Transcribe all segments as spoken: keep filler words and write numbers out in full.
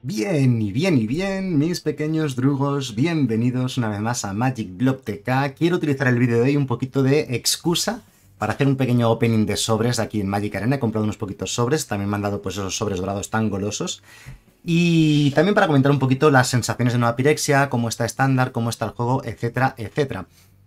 Bien y bien y bien, mis pequeños drugos, bienvenidos una vez más a Magic Block T K. Quiero utilizar el vídeo de hoy un poquito de excusa para hacer un pequeño opening de sobres aquí en Magic Arena. He comprado unos poquitos sobres, también me han dado pues esos sobres dorados tan golosos. Y también para comentar un poquito las sensaciones de Nueva Pirexia, cómo está estándar, cómo está el juego, etcétera, etcétera.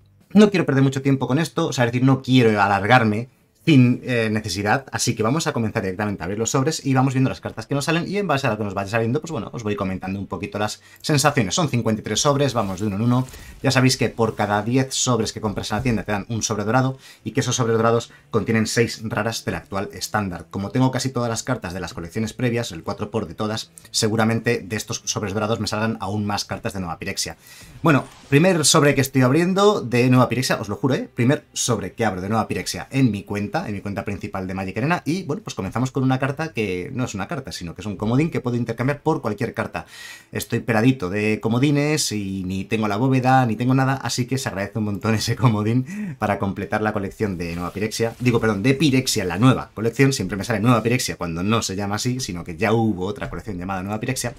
No quiero perder mucho tiempo con esto, o sea, es decir, no quiero alargarme sin eh, necesidad, así que vamos a comenzar directamente a abrir los sobres y vamos viendo las cartas que nos salen y en base a lo que nos vaya saliendo, pues bueno, os voy comentando un poquito las sensaciones. Son cincuenta y tres sobres, vamos de uno en uno. Ya sabéis que por cada diez sobres que compras en la tienda te dan un sobre dorado y que esos sobres dorados contienen seis raras del actual estándar. Como tengo casi todas las cartas de las colecciones previas, el cuatro por de todas, seguramente de estos sobres dorados me salgan aún más cartas de Nueva Pirexia. Bueno, primer sobre que estoy abriendo de Nueva Pirexia, os lo juro, ¿eh? Primer sobre que abro de Nueva Pirexia en mi cuenta, en mi cuenta principal de Magic Arena, y bueno, pues comenzamos con una carta que no es una carta, sino que es un comodín que puedo intercambiar por cualquier carta. Estoy peladito de comodines y ni tengo la bóveda, ni tengo nada, así que se agradece un montón ese comodín para completar la colección de Nueva Pirexia. Digo, perdón, de Pirexia, la nueva colección. Siempre me sale Nueva Pirexia cuando no se llama así, sino que ya hubo otra colección llamada Nueva Pirexia.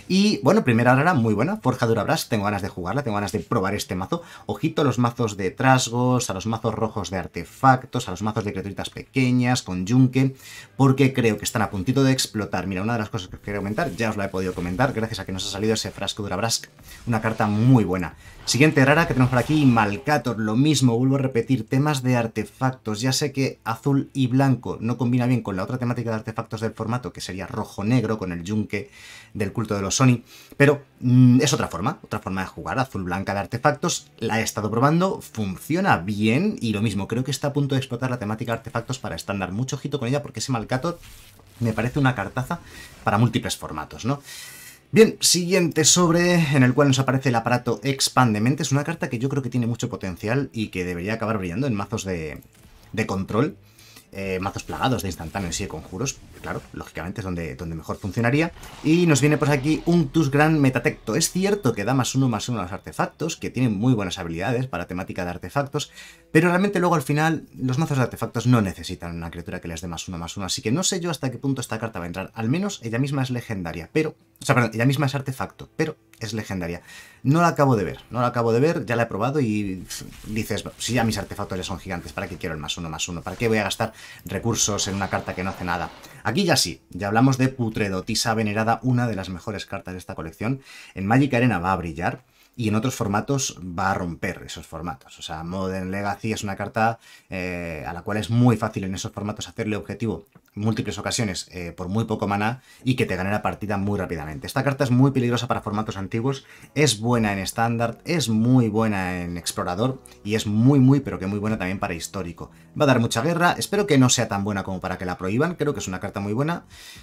Y bueno, primera rara muy buena, Forjadura Brass, tengo ganas de jugarla, tengo ganas de probar este mazo. Ojito a los mazos de trasgos, a los mazos rojos de artefactos, a los mazos de criaturitas pequeñas, con yunque, porque creo que están a puntito de explotar. Mira, una de las cosas que quería comentar, ya os la he podido comentar, gracias a que nos ha salido ese Frasco Durabrask, una carta muy buena. Siguiente rara que tenemos por aquí, Malcator, lo mismo, vuelvo a repetir, temas de artefactos. Ya sé que azul y blanco no combina bien con la otra temática de artefactos del formato, que sería rojo-negro, con el yunque del culto de los Sony, pero mmm, es otra forma, otra forma de jugar, azul-blanca de artefactos. La he estado probando, funciona bien, y lo mismo, creo que está a punto de explotar la temática de artefactos para estándar. Mucho ojito con ella, porque ese Malcator me parece una cartaza para múltiples formatos, ¿no? Bien, siguiente sobre, en el cual nos aparece el aparato Expandemente. Es una carta que yo creo que tiene mucho potencial y que debería acabar brillando en mazos de, de control. Eh, mazos plagados de instantáneos y de conjuros, claro, lógicamente es donde, donde mejor funcionaría. Y nos viene por aquí un Tusgran Metatecto. Es cierto que da más uno más uno a los artefactos, que tienen muy buenas habilidades para temática de artefactos, pero realmente luego al final los mazos de artefactos no necesitan una criatura que les dé más uno más uno, así que no sé yo hasta qué punto esta carta va a entrar. Al menos ella misma es legendaria, pero... O sea, perdón, ella misma es artefacto, pero es legendaria. No la acabo de ver, no la acabo de ver, ya la he probado y dices, si ya mis artefactos ya son gigantes, ¿para qué quiero el más uno más uno? ¿Para qué voy a gastar recursos en una carta que no hace nada? Aquí ya sí, ya hablamos de Putredotisa Venerada, una de las mejores cartas de esta colección. En Magic Arena va a brillar y en otros formatos va a romper esos formatos. O sea, Modern Legacy es una carta eh, a la cual es muy fácil en esos formatos hacerle objetivo en múltiples ocasiones eh, por muy poco maná y que te gane la partida muy rápidamente. Esta carta es muy peligrosa para formatos antiguos, es buena en estándar, es muy buena en explorador y es muy muy pero que muy buena también para histórico. Va a dar mucha guerra, espero que no sea tan buena como para que la prohíban, creo que es una carta muy buena.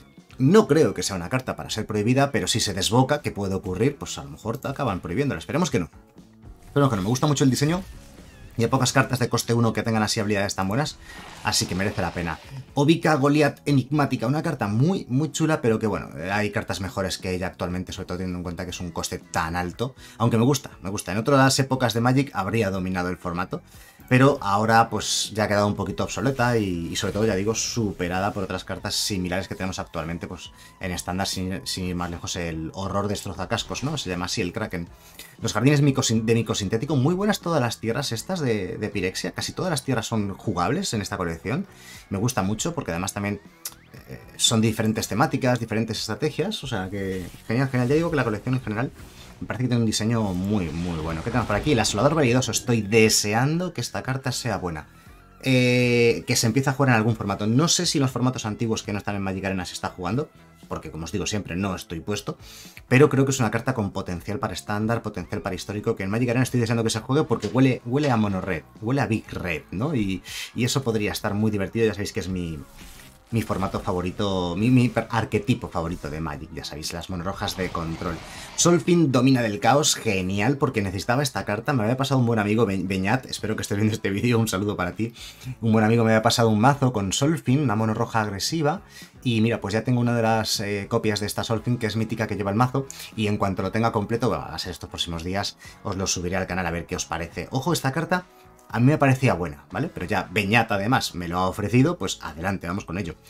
No creo que sea una carta para ser prohibida, pero si se desboca, que puede ocurrir, pues a lo mejor te acaban prohibiéndola. Esperemos que no. Esperemos que no. Me gusta mucho el diseño y hay pocas cartas de coste uno que tengan así habilidades tan buenas, así que merece la pena. Ovica Goliath Enigmática, una carta muy, muy chula, pero que bueno, hay cartas mejores que ella actualmente, sobre todo teniendo en cuenta que es un coste tan alto, aunque me gusta, me gusta. En otras épocas de Magic habría dominado el formato, pero ahora pues ya ha quedado un poquito obsoleta y, y sobre todo, ya digo, superada por otras cartas similares que tenemos actualmente, pues en estándar, sin, sin ir más lejos, el horror destrozacascos, ¿no? Se llama así, el Kraken. Los jardines de micosintético, muy buenas todas las tierras estas de, de Pirexia, casi todas las tierras son jugables en esta colección. Me gusta mucho porque además también eh, son diferentes temáticas, diferentes estrategias, o sea que genial, genial. Ya digo que la colección en general me parece que tiene un diseño muy, muy bueno. ¿Qué tenemos por aquí? El Asolador Veridoso. Estoy deseando que esta carta sea buena. Eh, que se empiece a jugar en algún formato. No sé si los formatos antiguos que no están en Magic Arena se está jugando, porque como os digo siempre no estoy puesto, pero creo que es una carta con potencial para estándar, potencial para histórico, que en Magic Arena estoy deseando que se juegue porque huele, huele a Mono Red, huele a Big Red, ¿no? Y, y eso podría estar muy divertido, ya sabéis que es mi... mi formato favorito, mi, mi arquetipo favorito de Magic, ya sabéis, las monorrojas de control. Solfin, Domina del Caos, genial, porque necesitaba esta carta. Me había pasado un buen amigo, Be Beñat, espero que estés viendo este vídeo, un saludo para ti. Un buen amigo me había pasado un mazo con Solfin, una monorroja agresiva, y mira, pues ya tengo una de las eh, copias de esta Solfin, que es mítica, que lleva el mazo, y en cuanto lo tenga completo, va a ser estos próximos días, os lo subiré al canal a ver qué os parece. Ojo, esta carta a mí me parecía buena, ¿vale? Pero ya Beñat además me lo ha ofrecido, pues adelante, vamos con ello.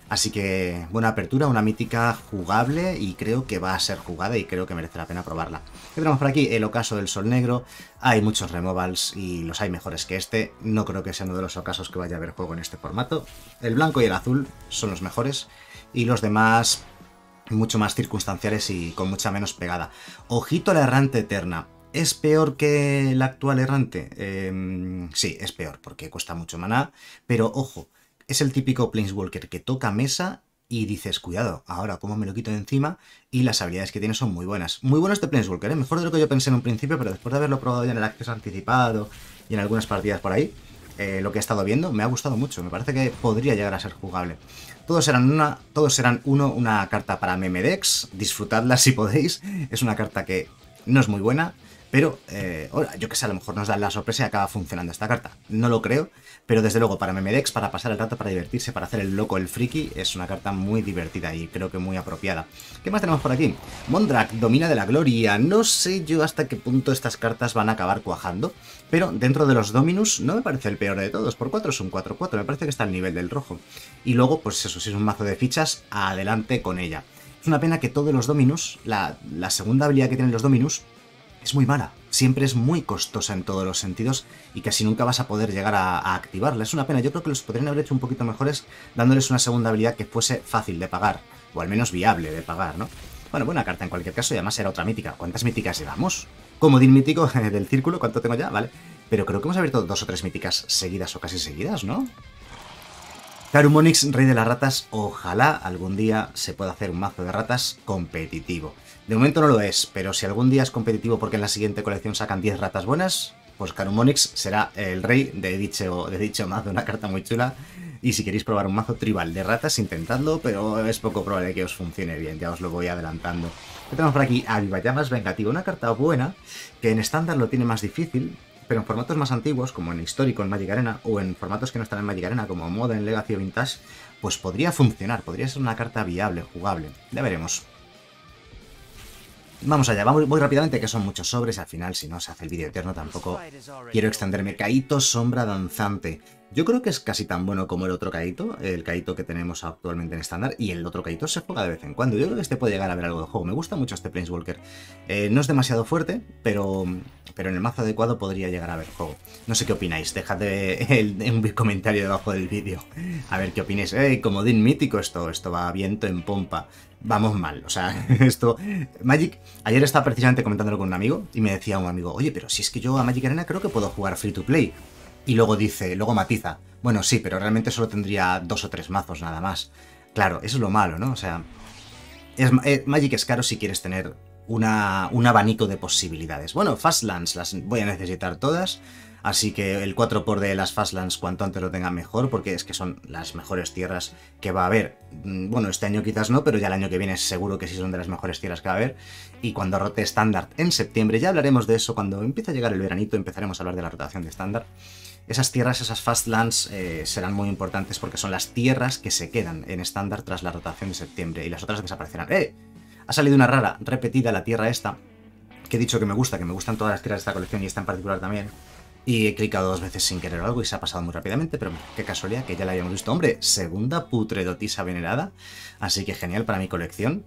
Así que buena apertura, una mítica jugable y creo que va a ser jugada y creo que merece la pena probarla. ¿Qué tenemos por aquí? El ocaso del sol negro. Hay muchos removals y los hay mejores que este. No creo que sea uno de los ocasos que vaya a haber juego en este formato. El blanco y el azul son los mejores y los demás mucho más circunstanciales y con mucha menos pegada. Ojito a la errante eterna. ¿Es peor que la actual errante? Eh, sí, es peor porque cuesta mucho maná, pero ojo. Es el típico Planeswalker que toca mesa y dices, cuidado, ahora cómo me lo quito de encima, y las habilidades que tiene son muy buenas. Muy buenos de Planeswalker, ¿eh? Mejor de lo que yo pensé en un principio, pero después de haberlo probado ya en el acceso anticipado y en algunas partidas por ahí, eh, lo que he estado viendo me ha gustado mucho. Me parece que podría llegar a ser jugable. Todos serán una, todos serán uno, una carta para Memedex, disfrutadla si podéis. Es una carta que no es muy buena, pero eh, yo que sé, a lo mejor nos da la sorpresa y acaba funcionando esta carta. No lo creo, pero desde luego para Memedex, para pasar el rato, para divertirse, para hacer el loco, el friki, es una carta muy divertida y creo que muy apropiada. ¿Qué más tenemos por aquí? Mondrak, Domina de la Gloria. No sé yo hasta qué punto estas cartas van a acabar cuajando, pero dentro de los Dominus no me parece el peor de todos. Por cuatro es un cuatro cuatro, me parece que está al nivel del rojo. Y luego, pues eso, si es un mazo de fichas, adelante con ella. Es una pena que todos los Dominus, la, la segunda habilidad que tienen los Dominus, es muy mala, siempre es muy costosa en todos los sentidos y casi nunca vas a poder llegar a, a activarla. Es una pena, yo creo que los podrían haber hecho un poquito mejores dándoles una segunda habilidad que fuese fácil de pagar, o al menos viable de pagar, ¿no? Bueno, buena carta en cualquier caso y además era otra mítica. ¿Cuántas míticas llevamos? Comodín mítico del círculo, ¿cuánto tengo ya? Vale, pero creo que hemos abierto dos o tres míticas seguidas o casi seguidas, ¿no? Carumonix, rey de las ratas, ojalá algún día se pueda hacer un mazo de ratas competitivo. De momento no lo es, pero si algún día es competitivo porque en la siguiente colección sacan diez ratas buenas, pues Carumonix será el rey de dicho, de dicho mazo, una carta muy chula. Y si queréis probar un mazo tribal de ratas, intentadlo, pero es poco probable que os funcione bien, ya os lo voy adelantando. ¿Qué tenemos por aquí? Avivallamas Vengativo, una carta buena, que en estándar lo tiene más difícil, pero en formatos más antiguos, como en histórico, en Magic Arena, o en formatos que no están en Magic Arena, como Modern, Legacy o Vintage, pues podría funcionar, podría ser una carta viable, jugable. Ya veremos. Vamos allá, vamos muy rápidamente, que son muchos sobres, al final, si no se hace el vídeo eterno, tampoco quiero extenderme. Kaito, Sombra Danzante. Yo creo que es casi tan bueno como el otro Kaito, el Kaito que tenemos actualmente en estándar, y el otro Kaito se juega de vez en cuando. Yo creo que este puede llegar a ver algo de juego. Me gusta mucho este Planeswalker. Eh, no es demasiado fuerte, pero, pero en el mazo adecuado podría llegar a ver juego. No sé qué opináis, dejad un comentario debajo del vídeo. A ver qué opináis. ¡Eh, comodín mítico! Esto, esto va viento en pompa. Vamos mal, o sea, esto... Magic, ayer estaba precisamente comentándolo con un amigo y me decía un amigo, oye, pero si es que yo a Magic Arena creo que puedo jugar free to play. Y luego dice, luego matiza, bueno, sí, pero realmente solo tendría dos o tres mazos nada más. Claro, eso es lo malo, ¿no? O sea, es, eh, Magic es caro si quieres tener una, un abanico de posibilidades. Bueno, Fastlands las voy a necesitar todas. Así que el cuatro por de las Fastlands cuanto antes lo tenga mejor, porque es que son las mejores tierras que va a haber. Bueno, este año quizás no, pero ya el año que viene seguro que sí son de las mejores tierras que va a haber. Y cuando rote estándar en septiembre, ya hablaremos de eso, cuando empiece a llegar el veranito empezaremos a hablar de la rotación de estándar. Esas tierras, esas Fastlands eh, serán muy importantes porque son las tierras que se quedan en estándar tras la rotación de septiembre y las otras desaparecerán. ¡Eh! Ha salido una rara, repetida la tierra esta, que he dicho que me gusta, que me gustan todas las tierras de esta colección y esta en particular también. Y he clicado dos veces sin querer o algo y se ha pasado muy rápidamente, pero qué casualidad que ya la habíamos visto. Hombre, segunda putredotisa venerada, así que genial para mi colección.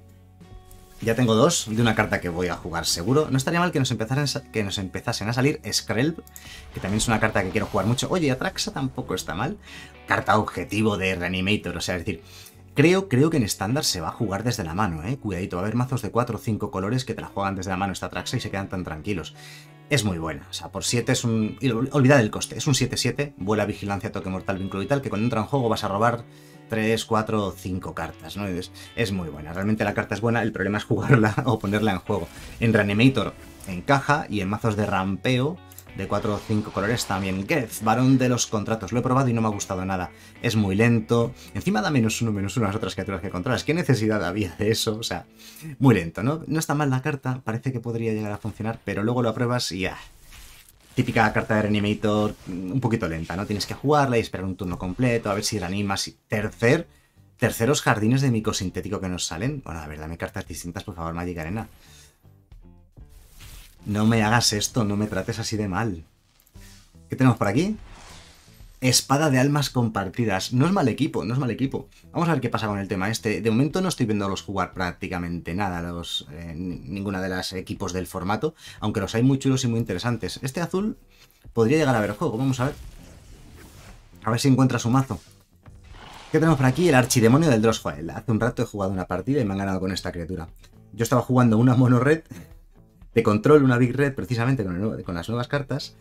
Ya tengo dos de una carta que voy a jugar seguro. No estaría mal que nos empezaran, que nos empezasen a salir Skrelv, que también es una carta que quiero jugar mucho. Oye, Atraxa tampoco está mal. Carta objetivo de Reanimator, o sea, es decir... Creo, creo que en estándar se va a jugar desde la mano, eh. Cuidadito, va a haber mazos de cuatro o cinco colores que te la juegan desde la mano esta Atraxa y se quedan tan tranquilos. Es muy buena, o sea, por siete es un... Olvidad el coste, es un siete siete, vuela, vigilancia, toque mortal, vínculo vital, que cuando entra en juego vas a robar tres, cuatro o cinco cartas, ¿no? Es, es muy buena, realmente la carta es buena, el problema es jugarla o ponerla en juego. En Reanimator encaja y en mazos de rampeo de cuatro o cinco colores también. Geth, varón de los contratos. Lo he probado y no me ha gustado nada. Es muy lento. Encima da menos uno, menos uno a las otras criaturas que controlas. ¿Qué necesidad había de eso? O sea, muy lento, ¿no? No está mal la carta. Parece que podría llegar a funcionar, pero luego lo apruebas y ya. Típica carta de Reanimator, un poquito lenta, ¿no? Tienes que jugarla y esperar un turno completo, a ver si reanimas. Tercer, terceros jardines de micosintético que nos salen. Bueno, a ver, dame cartas distintas, por favor, Magic Arena. No me hagas esto, no me trates así de mal. ¿Qué tenemos por aquí? Espada de almas compartidas. No es mal equipo, no es mal equipo. Vamos a ver qué pasa con el tema este. De momento no estoy viéndolos jugar prácticamente nada, los, eh, ninguna de las equipos del formato, aunque los hay muy chulos y muy interesantes. Este azul podría llegar a ver juego, vamos a ver. A ver si encuentra su mazo. ¿Qué tenemos por aquí? El archidemonio del Dross. Joder, hace un rato he jugado una partida y me han ganado con esta criatura. Yo estaba jugando una mono red de control, una big red, precisamente con, el, con las nuevas cartas.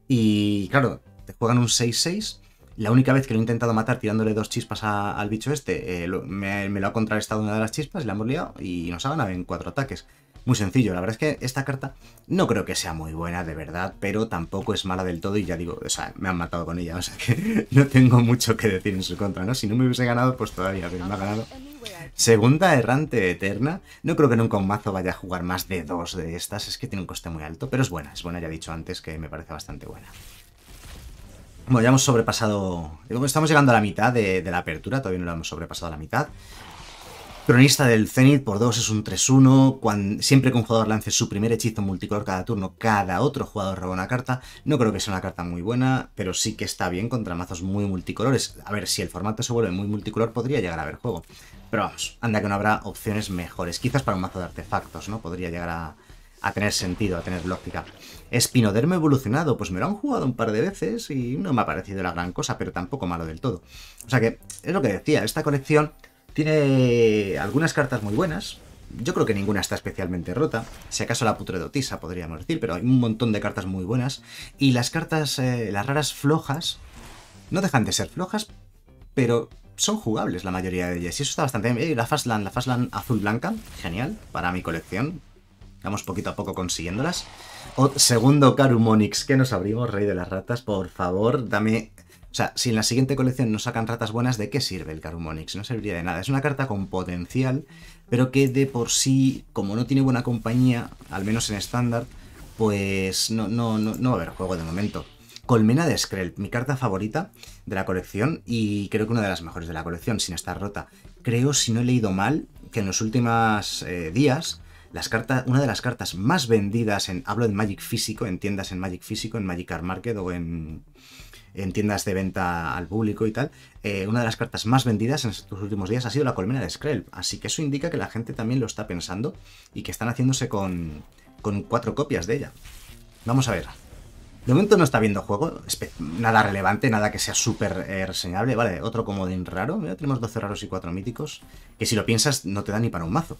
Y claro, te juegan un seis seis. La única vez que lo he intentado matar tirándole dos chispas a, al bicho este, eh, lo, me, me lo ha contrarrestado una de las chispas y la hemos liado y nos ha ganado en cuatro ataques. Muy sencillo, la verdad es que esta carta no creo que sea muy buena, de verdad, pero tampoco es mala del todo y ya digo, o sea, me han matado con ella, o sea que no tengo mucho que decir en su contra, ¿no? Si no me hubiese ganado, pues todavía, pero me ha ganado. Segunda errante eterna, no creo que nunca un mazo vaya a jugar más de dos de estas, es que tiene un coste muy alto, pero es buena, es buena, ya he dicho antes que me parece bastante buena. Bueno, ya hemos sobrepasado, estamos llegando a la mitad de, de la apertura, todavía no lo hemos sobrepasado a la mitad. Cronista del Zenith por dos es un tres uno. Cuando, siempre que un jugador lance su primer hechizo multicolor cada turno, cada otro jugador roba una carta. No creo que sea una carta muy buena, pero sí que está bien contra mazos muy multicolores. A ver, si el formato se vuelve muy multicolor, podría llegar a haber juego. Pero vamos, anda que no habrá opciones mejores. Quizás para un mazo de artefactos, ¿no? Podría llegar a, a tener sentido, a tener lógica. Espinodermo evolucionado, pues me lo han jugado un par de veces y no me ha parecido la gran cosa, pero tampoco malo del todo. O sea que, es lo que decía, esta colección tiene algunas cartas muy buenas. Yo creo que ninguna está especialmente rota. Si acaso la putredotisa, podríamos decir, pero hay un montón de cartas muy buenas. Y las cartas, eh, las raras flojas, no dejan de ser flojas, pero son jugables la mayoría de ellas. Y eso está bastante bien. Eh, la Fastland, la Fastland azul-blanca, genial, para mi colección. Vamos poquito a poco consiguiéndolas. O, segundo Carumonix, que nos abrimos, rey de las ratas, por favor, dame... O sea, si en la siguiente colección nos sacan ratas buenas, ¿de qué sirve el Carumonix? No serviría de nada. Es una carta con potencial, pero que de por sí, como no tiene buena compañía, al menos en estándar, pues no, no, no, no va a haber juego de momento. Colmena de Skrell, mi carta favorita de la colección y creo que una de las mejores de la colección, sin estar rota. Creo, si no he leído mal, que en los últimos eh, días... Las cartas, una de las cartas más vendidas en... Hablo en Magic físico, en tiendas en Magic físico, en Magic Card Market o en, en tiendas de venta al público y tal. Eh, una de las cartas más vendidas en estos últimos días ha sido la Colmena de Skrell. Así que eso indica que la gente también lo está pensando y que están haciéndose con, con cuatro copias de ella. Vamos a ver. De momento no está viendo juego, nada relevante, nada que sea súper eh, reseñable. Vale, otro comodín raro. Mira, tenemos doce raros y cuatro míticos. Que si lo piensas, no te da ni para un mazo.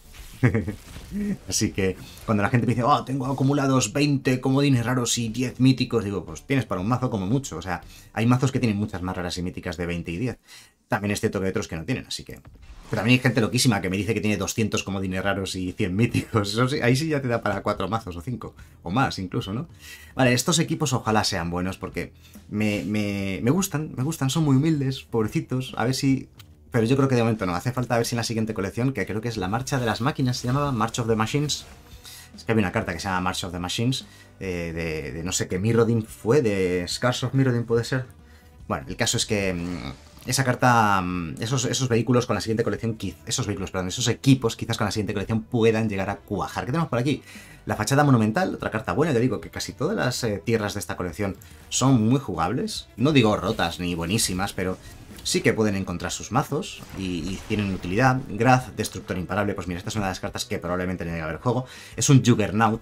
Así que cuando la gente me dice, oh, tengo acumulados veinte comodines raros y diez míticos, digo, pues tienes para un mazo como mucho. O sea, hay mazos que tienen muchas más raras y míticas de veinte y diez. También es cierto que hay otros que no tienen, así que... Pero también hay gente loquísima que me dice que tiene doscientos comodines raros y cien míticos. Eso sí, ahí sí ya te da para cuatro mazos o cinco. O más incluso, ¿no? Vale, estos equipos ojalá sean buenos porque me, me, me gustan, me gustan. Son muy humildes, pobrecitos. A ver si... Pero yo creo que de momento no. Hace falta ver si en la siguiente colección, que creo que es la Marcha de las Máquinas, se llamaba March of the Machines. Es que había una carta que se llama March of the Machines. Eh, de, de no sé qué Mirrodin fue, de Scars of Mirrodin puede ser. Bueno, el caso es que... Esa carta, esos, esos vehículos con la siguiente colección, esos vehículos, perdón, esos equipos quizás con la siguiente colección puedan llegar a cuajar. ¿Qué tenemos por aquí? La fachada monumental, otra carta buena. Yo digo que casi todas las eh, tierras de esta colección son muy jugables. No digo rotas ni buenísimas, pero sí que pueden encontrar sus mazos y, y tienen utilidad. Graz, Destructor Imparable, pues mira, esta es una de las cartas que probablemente no llegue a haber juego. Es un Juggernaut.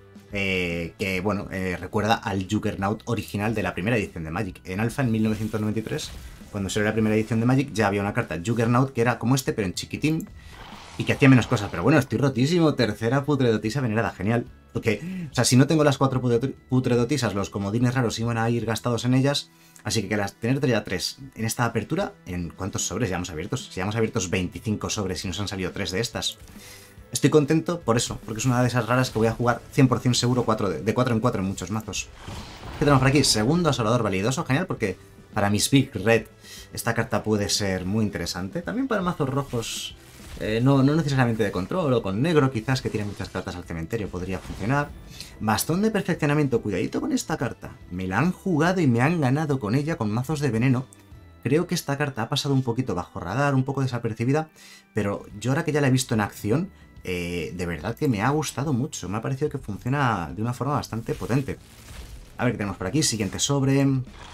Eh, que, bueno, eh, recuerda al Juggernaut original de la primera edición de Magic. En Alpha, en mil novecientos noventa y tres, cuando salió la primera edición de Magic, ya había una carta Juggernaut que era como este, pero en chiquitín, y que hacía menos cosas. Pero bueno, estoy rotísimo. Tercera putredotisa venerada, genial. Porque, o sea, si no tengo las cuatro putredotisas, los comodines raros iban a ir gastados en ellas. Así que, que las tener ya tres en esta apertura, ¿en cuántos sobres llevamos abiertos? Si llevamos abiertos veinticinco sobres y nos han salido tres de estas. Estoy contento por eso, porque es una de esas raras que voy a jugar cien por cien seguro cuatro de cuatro en cuatro en muchos mazos. ¿Qué tenemos por aquí? Segundo asolador validoso, genial, porque para mis Big Red esta carta puede ser muy interesante. También para mazos rojos, eh, no, no necesariamente de control, o con negro quizás, que tiene muchas cartas al cementerio, podría funcionar. Bastón de perfeccionamiento, cuidadito con esta carta. Me la han jugado y me han ganado con ella, con mazos de veneno. Creo que esta carta ha pasado un poquito bajo radar, un poco desapercibida, pero yo ahora que ya la he visto en acción, eh, de verdad que me ha gustado mucho. Me ha parecido que funciona de una forma bastante potente. A ver qué tenemos por aquí. Siguiente sobre.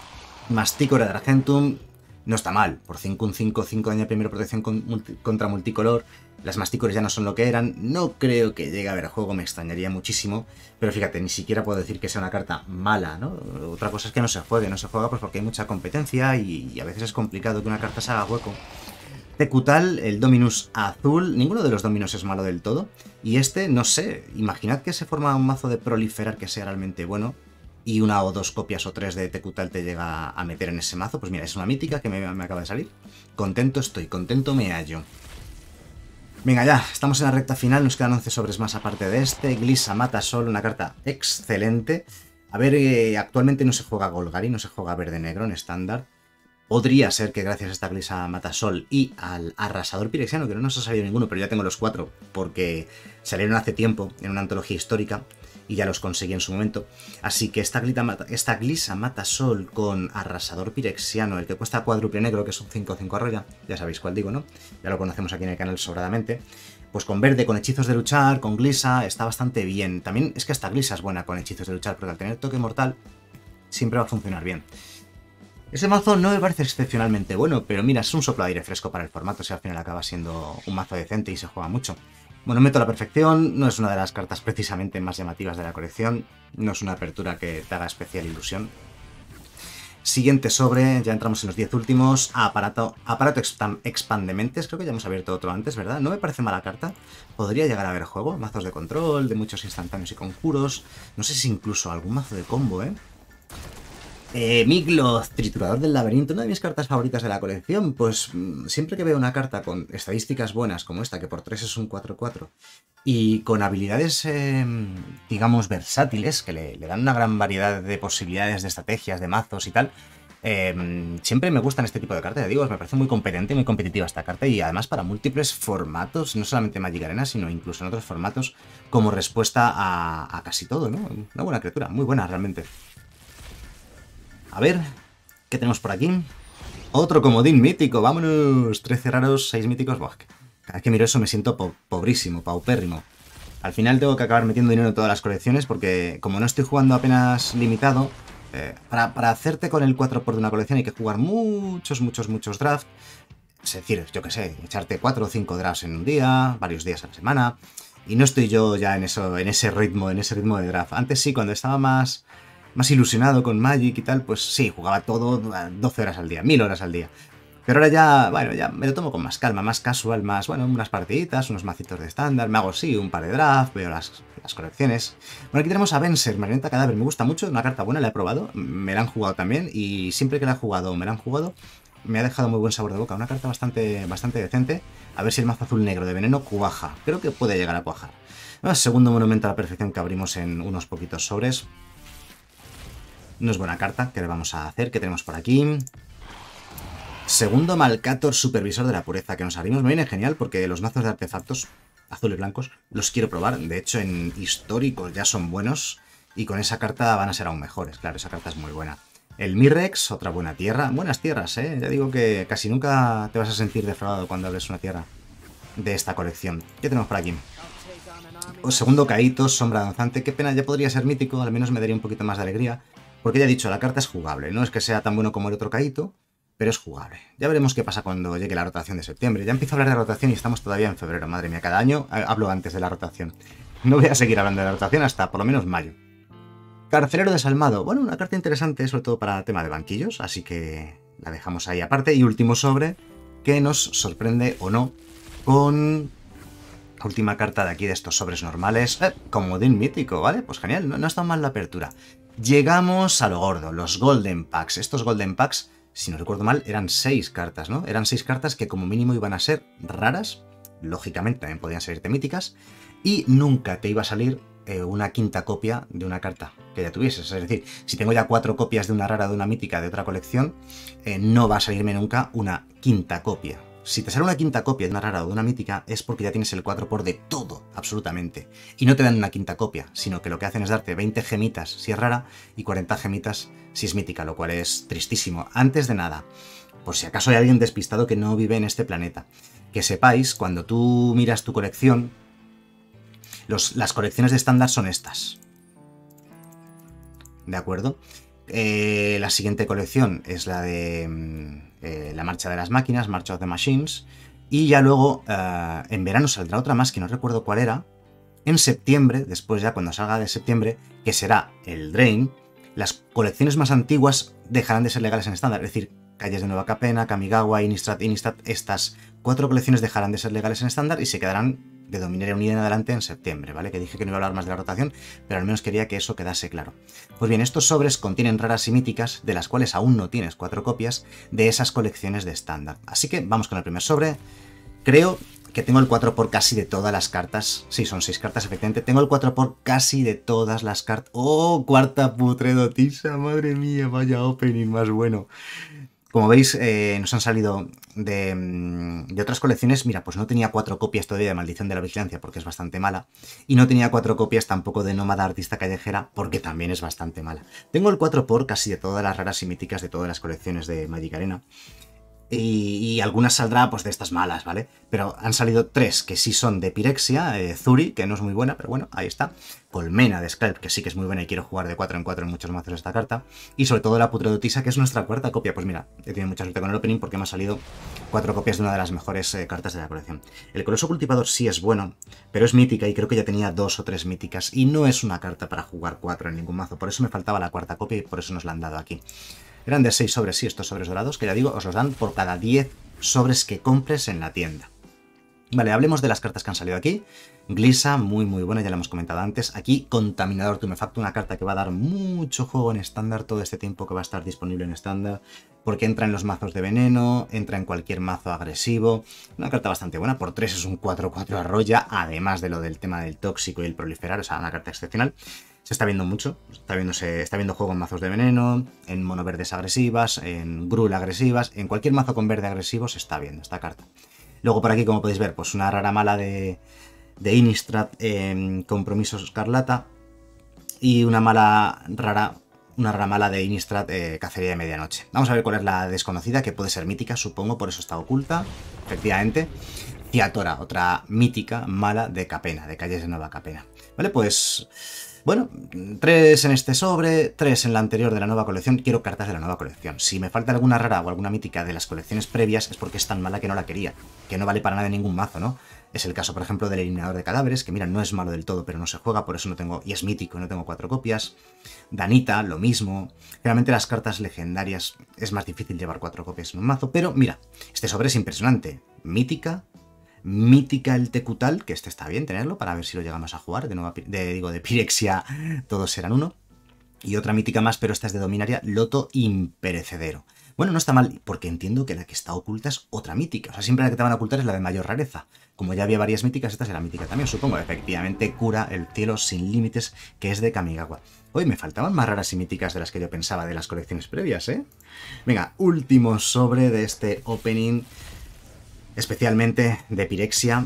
Masticora de Argentum no está mal, por cinco, un cinco, cinco daño de primera protección con, multi, contra multicolor. Las Masticores ya no son lo que eran, no creo que llegue a ver juego, me extrañaría muchísimo, pero fíjate, ni siquiera puedo decir que sea una carta mala, ¿no? Otra cosa es que no se juegue, no se juega pues porque hay mucha competencia y, y a veces es complicado que una carta se haga hueco. Tecutal, el Dominus azul, ninguno de los Dominus es malo del todo, y este, no sé, imaginad que se forma un mazo de proliferar que sea realmente bueno, y una o dos copias o tres de Tecutal te llega a meter en ese mazo, pues mira, es una mítica que me, me acaba de salir. Contento estoy, contento me hallo. Venga ya, estamos en la recta final, nos quedan once sobres más aparte de este. Glissa Matasol, una carta excelente. A ver, eh, actualmente no se juega Golgari, no se juega verde-negro en estándar. Podría ser que gracias a esta Glissa Matasol y al Arrasador Pirexiano, que no nos ha salido ninguno, pero ya tengo los cuatro, porque salieron hace tiempo en una antología histórica, y ya los conseguí en su momento. Así que esta, mata, esta Glissa Matasol con Arrasador Pirexiano, el que cuesta cuádruple negro, que es un cinco cinco arroya, ya sabéis cuál digo, ¿no? Ya lo conocemos aquí en el canal sobradamente. Pues con verde, con hechizos de luchar, con Glissa, está bastante bien. También es que esta Glissa es buena con hechizos de luchar, porque al tener toque mortal siempre va a funcionar bien. Ese mazo no me parece excepcionalmente bueno, pero mira, es un soplo de aire fresco para el formato, si al final acaba siendo un mazo decente y se juega mucho. Bueno, meto la perfección, no es una de las cartas precisamente más llamativas de la colección, no es una apertura que te haga especial ilusión. Siguiente sobre, ya entramos en los diez últimos, aparato, aparato expandementes, creo que ya hemos abierto otro antes, ¿verdad? No me parece mala carta, podría llegar a haber juego, mazos de control, de muchos instantáneos y conjuros, no sé si incluso algún mazo de combo, ¿eh? Eh, Migloth, Triturador del Laberinto, una de mis cartas favoritas de la colección, pues siempre que veo una carta con estadísticas buenas como esta, que por tres es un cuatro cuatro, y con habilidades, eh, digamos, versátiles, que le, le dan una gran variedad de posibilidades de estrategias, de mazos y tal, eh, siempre me gustan este tipo de cartas, ya digo, me parece muy competente y muy competitiva esta carta, y además para múltiples formatos, no solamente Magic Arena, sino incluso en otros formatos, como respuesta a, a casi todo, ¿no? Una buena criatura, muy buena realmente. A ver, ¿qué tenemos por aquí? Otro comodín mítico, vámonos. trece raros, seis míticos. Buah, cada vez que miro eso me siento po pobrísimo, paupérrimo. Al final tengo que acabar metiendo dinero en todas las colecciones porque como no estoy jugando apenas limitado, eh, para, para hacerte con el cuatro por de una colección hay que jugar muchos, muchos, muchos drafts. Es decir, yo qué sé, echarte cuatro o cinco drafts en un día, varios días a la semana. Y no estoy yo ya en, eso, en ese ritmo, en ese ritmo de draft. Antes sí, cuando estaba más... más ilusionado con Magic y tal, pues sí, jugaba todo doce horas al día, mil horas al día. Pero ahora ya, bueno, ya me lo tomo con más calma, más casual, más, bueno, unas partiditas, unos macitos de estándar, me hago, sí, un par de draft, veo las, las colecciones. Bueno, aquí tenemos a Venser, Marioneta Cadáver, me gusta mucho, una carta buena, la he probado, me la han jugado también, y siempre que la he jugado, me la han jugado, me ha dejado muy buen sabor de boca, una carta bastante, bastante decente. A ver si el mazo azul negro de veneno cuaja, creo que puede llegar a cuajar. Bueno, segundo monumento a la perfección que abrimos en unos poquitos sobres. No es buena carta, ¿qué le vamos a hacer? ¿Qué tenemos por aquí? Segundo Malcator, Supervisor de la Pureza, que nos abrimos. Me viene genial porque los mazos de artefactos azules y blancos los quiero probar. De hecho, en históricos ya son buenos y con esa carta van a ser aún mejores. Claro, esa carta es muy buena. El Mirrex, otra buena tierra. Buenas tierras, ¿eh? Ya digo que casi nunca te vas a sentir defraudado cuando hables una tierra de esta colección. ¿Qué tenemos por aquí? O segundo Caíto, Sombra Danzante. Qué pena, ya podría ser mítico, al menos me daría un poquito más de alegría. Porque ya he dicho, la carta es jugable, no es que sea tan bueno como el otro Caíto, pero es jugable. Ya veremos qué pasa cuando llegue la rotación de septiembre. Ya empiezo a hablar de rotación y estamos todavía en febrero, madre mía, cada año hablo antes de la rotación. No voy a seguir hablando de la rotación hasta por lo menos mayo. Carcelero Desalmado, bueno, una carta interesante, sobre todo para tema de banquillos, así que la dejamos ahí aparte. Y último sobre, que nos sorprende o no, con... última carta de aquí de estos sobres normales, eh, comodín mítico, ¿vale? Pues genial, no, no está mal la apertura. Llegamos a lo gordo, los Golden Packs. Estos Golden Packs, si no recuerdo mal, eran seis cartas, ¿no? Eran seis cartas que como mínimo iban a ser raras, lógicamente también podían salirte míticas, y nunca te iba a salir eh, una quinta copia de una carta que ya tuvieses. Es decir, si tengo ya cuatro copias de una rara, de una mítica, de otra colección, eh, no va a salirme nunca una quinta copia. Si te sale una quinta copia de una rara o de una mítica es porque ya tienes el cuatro por de todo, absolutamente. Y no te dan una quinta copia, sino que lo que hacen es darte veinte gemitas si es rara y cuarenta gemitas si es mítica, lo cual es tristísimo. Antes de nada, por si acaso hay alguien despistado que no vive en este planeta, que sepáis, cuando tú miras tu colección, los, las colecciones de estándar son estas. ¿De acuerdo? Eh, la siguiente colección es la de eh, la marcha de las máquinas, March of the Machines. Y ya luego, eh, en verano saldrá otra más que no recuerdo cuál era. En septiembre, después ya cuando salga de septiembre, que será el Drain, las colecciones más antiguas dejarán de ser legales en estándar. Es decir, Calles de Nueva Capena, Kamigawa, Innistrad, Innistrad, estas cuatro colecciones dejarán de ser legales en estándar y se quedarán de Dominaria Unida en adelante en septiembre, ¿vale? Que dije que no iba a hablar más de la rotación, pero al menos quería que eso quedase claro. Pues bien, estos sobres contienen raras y míticas, de las cuales aún no tienes cuatro copias, de esas colecciones de estándar. Así que vamos con el primer sobre. Creo que tengo el cuatro por casi de todas las cartas. Sí, son seis cartas, efectivamente. Tengo el cuatro por casi de todas las cartas. ¡Oh! Cuarta putredotisa, madre mía, vaya opening más bueno. Como veis, eh, nos han salido de, de otras colecciones. Mira, pues no tenía cuatro copias todavía de Maldición de la Vigilancia porque es bastante mala. Y no tenía cuatro copias tampoco de Nómada Artista Callejera porque también es bastante mala. Tengo el cuatro por casi de todas las raras y míticas de todas las colecciones de Magic Arena. Y, y algunas saldrá pues de estas malas, ¿vale? Pero han salido tres que sí son de Pirexia, eh, Zuri, que no es muy buena, pero bueno, ahí está. Colmena de Scalp, que sí que es muy buena y quiero jugar de cuatro en cuatro en muchos mazos esta carta. Y sobre todo la Putredotisa, que es nuestra cuarta copia. Pues mira, he tenido mucha suerte con el opening porque me han salido cuatro copias de una de las mejores eh, cartas de la colección. El Coloso Cultivador sí es bueno, pero es mítica y creo que ya tenía dos o tres míticas. Y no es una carta para jugar cuatro en ningún mazo, por eso me faltaba la cuarta copia y por eso nos la han dado aquí. Eran de seis sobres, sí, estos sobres dorados, que ya digo, os los dan por cada diez sobres que compres en la tienda. Vale, hablemos de las cartas que han salido aquí. Glissa, muy muy buena, ya la hemos comentado antes. Aquí, Contaminador Tumefacto, una carta que va a dar mucho juego en estándar todo este tiempo que va a estar disponible en estándar, porque entra en los mazos de veneno, entra en cualquier mazo agresivo. Una carta bastante buena, por tres es un cuatro cuatro arrolla, además de lo del tema del tóxico y el proliferar, o sea, una carta excepcional. Se está viendo mucho, está, viéndose, está viendo juego en mazos de veneno, en mono verdes agresivas, en grul agresivas, en cualquier mazo con verde agresivo se está viendo esta carta. Luego por aquí, como podéis ver, pues una rara mala de, de Innistrad en Compromiso Escarlata y una mala rara, una rara mala de Innistrad eh, Cacería de Medianoche. Vamos a ver cuál es la desconocida, que puede ser mítica, supongo, por eso está oculta, efectivamente. Ciatora, otra mítica mala de Capena, de Calles de Nueva Capena. Vale, pues... Bueno, tres en este sobre, tres en la anterior de la nueva colección. Quiero cartas de la nueva colección. Si me falta alguna rara o alguna mítica de las colecciones previas es porque es tan mala que no la quería, que no vale para nada en ningún mazo, ¿no? Es el caso, por ejemplo, del Eliminador de Cadáveres, que mira, no es malo del todo, pero no se juega, por eso no tengo... Y es mítico, no tengo cuatro copias. Danita, lo mismo. Realmente las cartas legendarias es más difícil llevar cuatro copias en un mazo, pero mira, este sobre es impresionante. Mítica... Mítica el Tecutal, que este está bien tenerlo para ver si lo llegamos a jugar, de, nueva, de, digo, de Pirexia todos serán uno. Y otra mítica más, pero esta es de Dominaria, Loto Imperecedero. Bueno, no está mal, porque entiendo que la que está oculta es otra mítica. O sea, siempre la que te van a ocultar es la de mayor rareza. Como ya había varias míticas, esta será mítica también, supongo. Efectivamente, Cura el Cielo Sin Límites, que es de Kamigawa. Hoy me faltaban más raras y míticas de las que yo pensaba de las colecciones previas, ¿eh? Venga, último sobre de este opening... especialmente de Pirexia.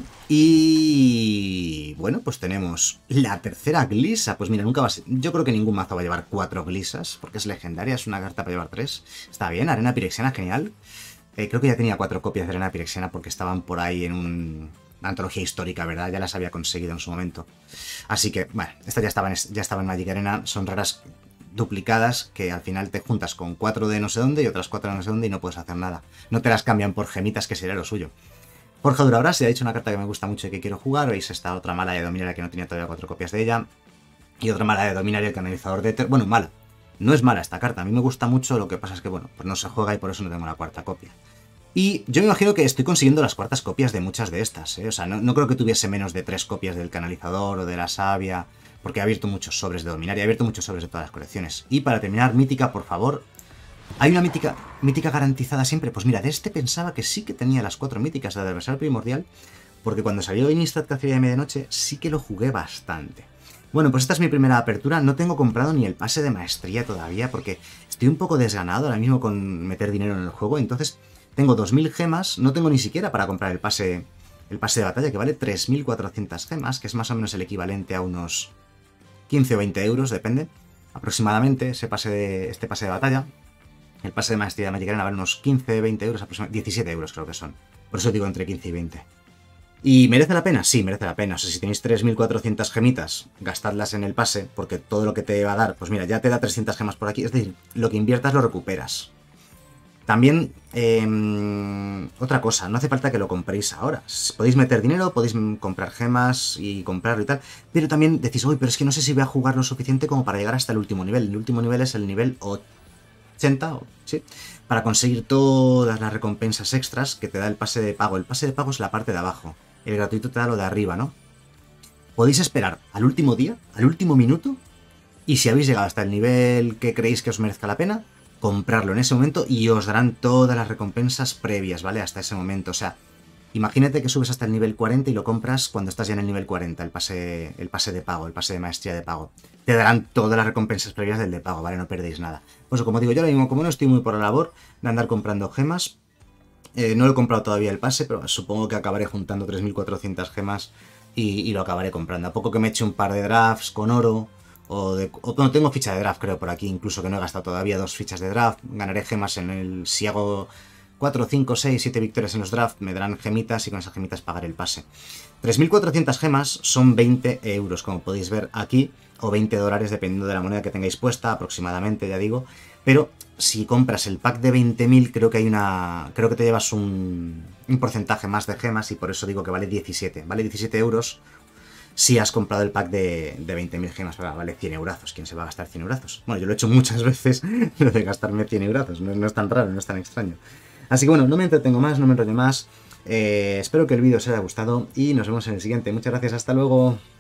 Y bueno, pues tenemos la tercera Glissa. Pues mira, nunca va a ser... Yo creo que ningún mazo va a llevar cuatro Glissas, porque es legendaria, es una carta para llevar tres. Está bien, Arena Pirexiana, genial. Eh, creo que ya tenía cuatro copias de Arena Pirexiana porque estaban por ahí en un... una antología histórica, ¿verdad? Ya las había conseguido en su momento. Así que, bueno, estas ya estaban, ya estaban en Magic Arena, son raras duplicadas que al final te juntas con cuatro de no sé dónde y otras cuatro de no sé dónde y no puedes hacer nada. No te las cambian por gemitas, que sería lo suyo. Forjadura Brás, ya he dicho una carta que me gusta mucho y que quiero jugar. Veis esta otra mala de Dominaria que no tenía todavía cuatro copias de ella. Y otra mala de Dominaria, el Canalizador de Éter. Bueno, mala. No es mala esta carta, a mí me gusta mucho, lo que pasa es que, bueno, pues no se juega y por eso no tengo la cuarta copia. Y yo me imagino que estoy consiguiendo las cuartas copias de muchas de estas, ¿eh? O sea, no, no creo que tuviese menos de tres copias del Canalizador o de la Savia, porque he abierto muchos sobres de Dominaria, he abierto muchos sobres de todas las colecciones. Y para terminar, mítica, por favor. ¿Hay una mítica, mítica garantizada siempre? Pues mira, de este pensaba que sí que tenía las cuatro míticas de adversario primordial, porque cuando salió Innistrad Cacería de Medianoche sí que lo jugué bastante. Bueno, pues esta es mi primera apertura. No tengo comprado ni el pase de maestría todavía, porque estoy un poco desganado ahora mismo con meter dinero en el juego. Entonces, tengo dos mil gemas, no tengo ni siquiera para comprar el pase, el pase de batalla, que vale tres mil cuatrocientas gemas, que es más o menos el equivalente a unos quince o veinte euros, depende, aproximadamente, ese pase de, este pase de batalla. El pase de maestría de Magic Arena vale unos quince, veinte euros, aproximadamente diecisiete euros creo que son. Por eso digo entre quince y veinte. ¿Y merece la pena? Sí, merece la pena. O sea, si tenéis tres mil cuatrocientas gemitas, gastadlas en el pase, porque todo lo que te va a dar, pues mira, ya te da trescientas gemas por aquí. Es decir, lo que inviertas lo recuperas. También, eh, otra cosa, no hace falta que lo compréis ahora. Podéis meter dinero, podéis comprar gemas y comprarlo y tal, pero también decís, uy, pero es que no sé si voy a jugar lo suficiente como para llegar hasta el último nivel. El último nivel es el nivel ochenta, ¿sí? Para conseguir todas las recompensas extras que te da el pase de pago. El pase de pago es la parte de abajo, el gratuito te da lo de arriba, ¿no? Podéis esperar al último día, al último minuto, y si habéis llegado hasta el nivel que creéis que os merezca la pena, comprarlo en ese momento y os darán todas las recompensas previas, ¿vale? Hasta ese momento. O sea, imagínate que subes hasta el nivel cuarenta y lo compras cuando estás ya en el nivel cuarenta, el pase, el pase de pago, el pase de maestría de pago. Te darán todas las recompensas previas del de pago, ¿vale? No perdéis nada. Pues como digo, yo ahora mismo, como no estoy muy por la labor de andar comprando gemas, eh, no lo he comprado todavía el pase, pero supongo que acabaré juntando tres mil cuatrocientas gemas y, y lo acabaré comprando. A poco que me eche un par de drafts con oro. O, de, o no, tengo ficha de draft, creo, por aquí, incluso que no he gastado todavía dos fichas de draft. Ganaré gemas en el. Si hago cuatro, cinco, seis, siete victorias en los drafts, me darán gemitas y con esas gemitas pagaré el pase. tres mil cuatrocientas gemas son veinte euros, como podéis ver aquí, o veinte dólares, dependiendo de la moneda que tengáis puesta, aproximadamente, ya digo. Pero si compras el pack de veinte mil, creo que hay una. Creo que te llevas un, un porcentaje más de gemas y por eso digo que vale diecisiete. Vale diecisiete euros. Si has comprado el pack de, de veinte mil gemas, vale cien eurazos. ¿Quién se va a gastar cien eurazos? Bueno, yo lo he hecho muchas veces, lo de gastarme cien eurazos. No, no es tan raro, no es tan extraño. Así que bueno, no me entretengo más, no me enrollo más. Eh, espero que el vídeo os haya gustado y nos vemos en el siguiente. Muchas gracias, hasta luego.